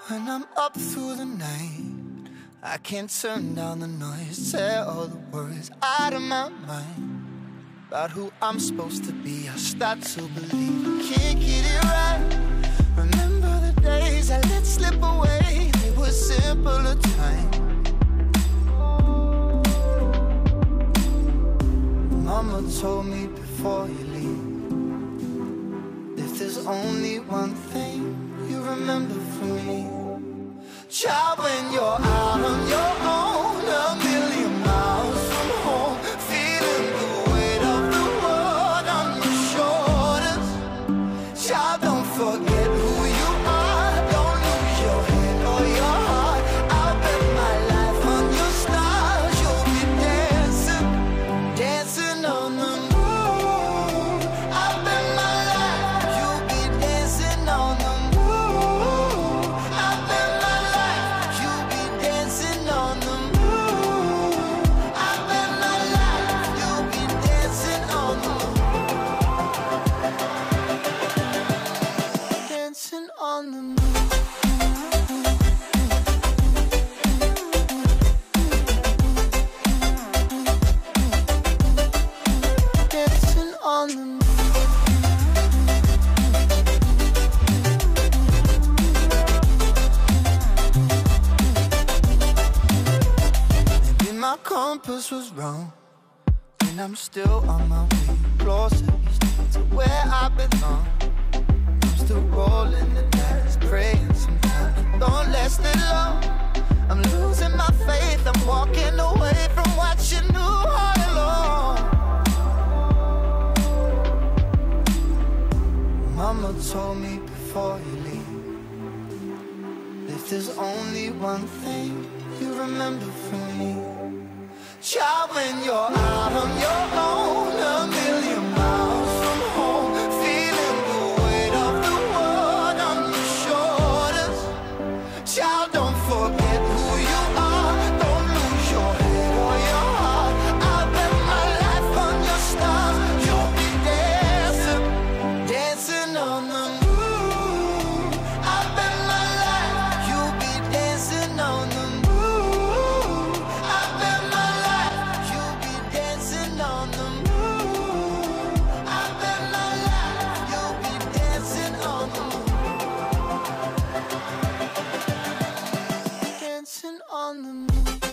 When I'm up through the night, I can't turn down the noise, say all the words out of my mind about who I'm supposed to be. I start to believe I can't get it right. Remember the days I let slip away, they were simpler times. Mama told me before you leave, if there's only one thing you remember from me, child, when you're out on your own, a million miles from home, feeling the weight of the world on your shoulders. Child, don't forget who you are, don't lose your head or your heart. I'll bet my life on your stars, you'll be dancing, dancing on the moon. I'll bet my life you'll be dancing on the moon. I'll bet my life you'll be dancing on the moon. I'll bet my life you'll be dancing on the moon. Dancing on the moon. Dancing on the moon. Maybe my compass was wrong, and I'm still on my way closer each day to where I belong. I'm still rolling the dice, praying sometimes don't last it long. I'm losing my faith, I'm walking away from what you knew all along. Mama told me before you leave, if there's only one thing you remember from me, child, when you're out on your own, a million miles from home, feeling the weight of the world on your shoulders. Child, don't forget who you are, don't lose your head or your heart. I'll bet my life on your stars, you'll be dancing, dancing on the moon. I'll bet my life you'll be dancing on the moon. I'll bet my life you'll be dancing on the moon. I'll bet my life you'll be dancing on the moon. Dancing on the moon.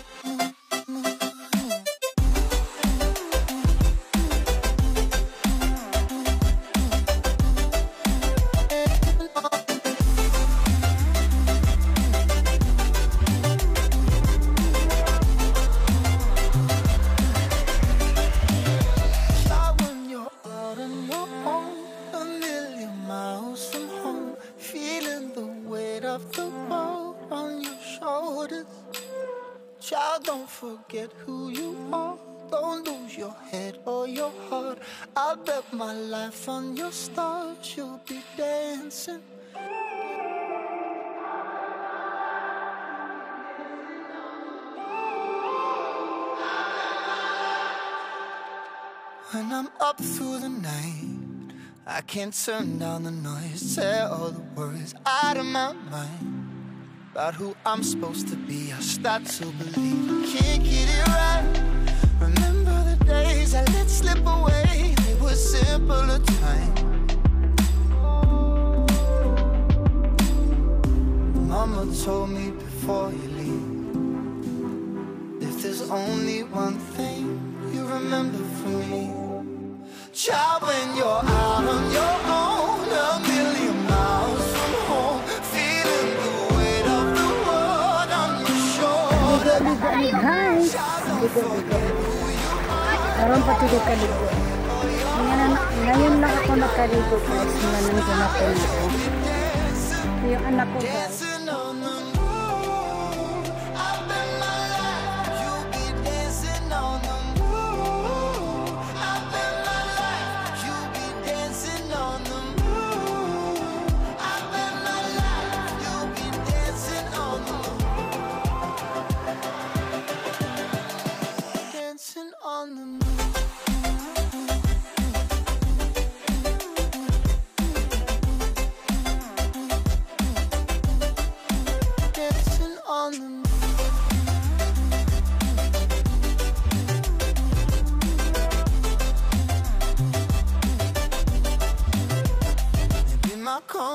Child, when you're out on your own, a million miles from home, feeling the weight of the world on your shoulders. Child, don't forget who you are, don't lose your head or your heart. I'll bet my life on your stars, you'll be dancing. When I'm up through the night, I can't turn down the noise, say all the words out of my mind about who I'm supposed to be. I start to believe I can't get it right. Remember the days I let slip away, they were simpler times. Mama told me before you leave, if there's only one thing you remember from me, child, when you're out on your own, a million miles from home, feeling the weight of the world on your shoulders. Guys, karon patulog kaligo. Ngayon lang ako nakaligo guys, mga nandun ako na ako. Yung anak ko guys. Dancing on the moon. I bet my life you'll be dancing on the moon. I bet my life you'll be dancing on the moon. I bet my life you'll be dancing on the moon. Dancing on the moon.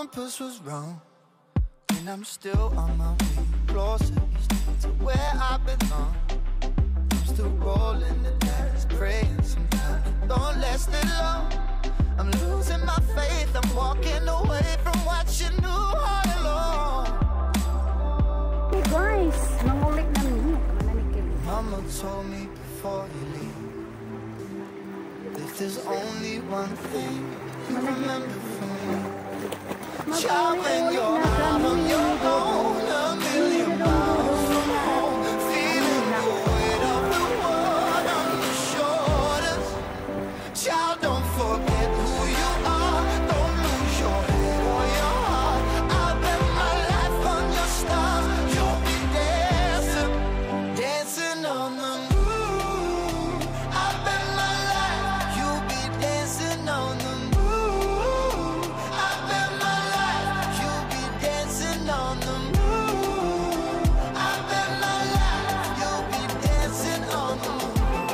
compass was wrong, and I'm still on my way closer to where I belong. I'm still rolling the dice, praying sometimes don't last it long. I'm losing my faith, I'm walking away from what you knew all along. Hey guys, nangulik na niyo. Mama told me before you leave, if there's only one thing you remember from me, child, when you're out on your own, a million miles from home, feeling the weight of the world on your shoulders. Child, don't forget who you are, don't lose your head or your heart. I'll bet my life on your stars, you'll be dancing, dancing on the moon. I bet my life you'll be dancing on the moon. I bet my life you'll be dancing on the moon. I bet my life you'll be dancing on the moon.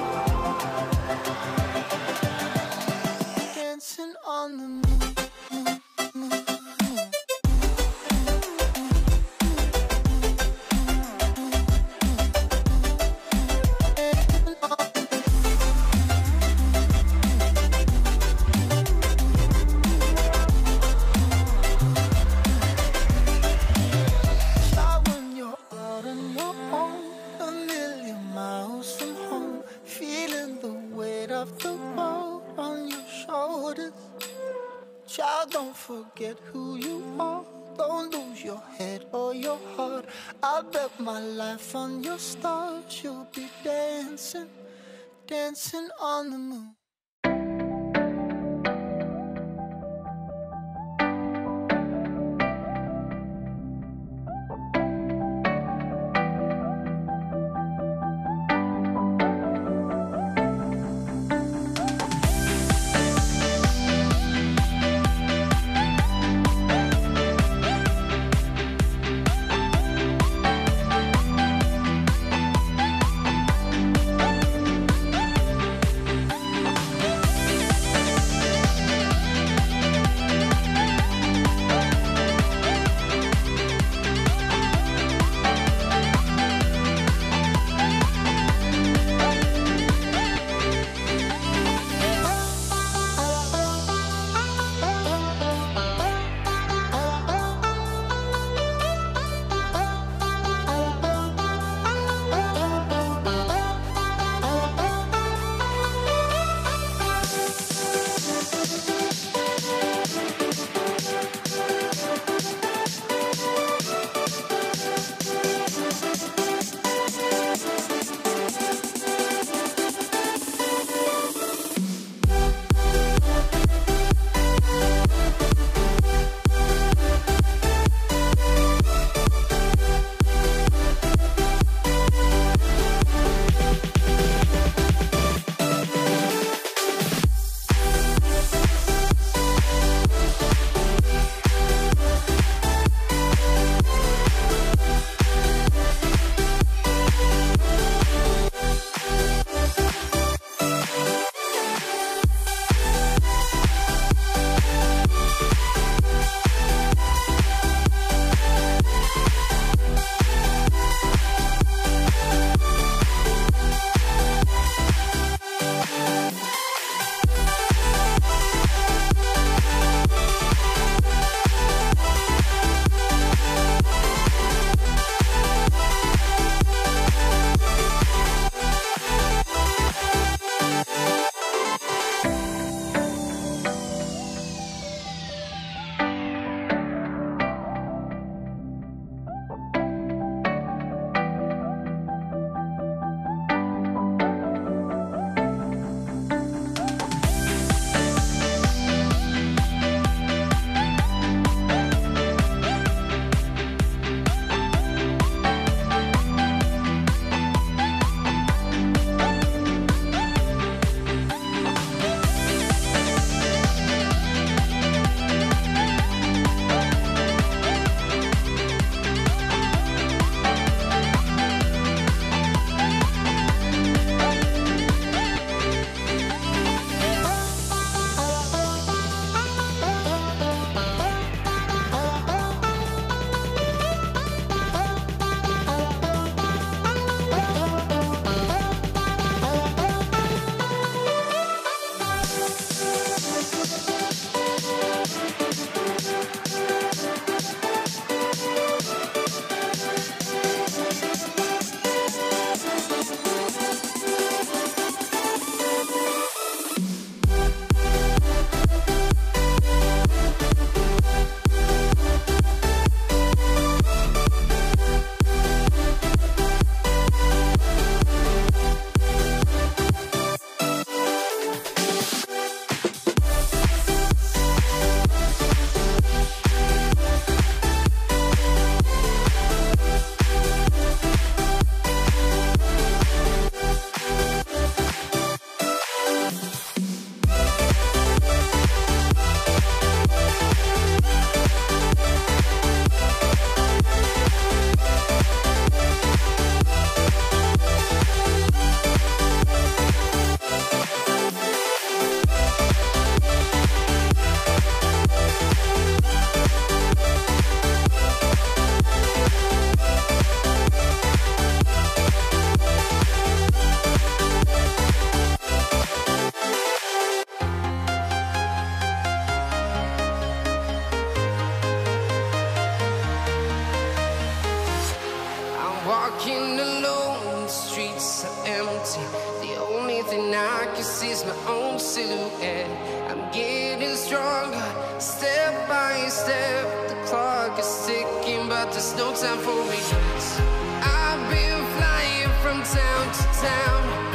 Dancing on the moon. When you're out on your own, a million miles from home, feeling the weight of the world on your shoulders. Child, don't forget who you are, don't lose your head or your heart. I bet my life on your stars, you'll be dancing, dancing on the moon. notice my own silhouette. I'm getting stronger, step by step. The clock is ticking, but there's no time for regrets. I've been flying from town to town,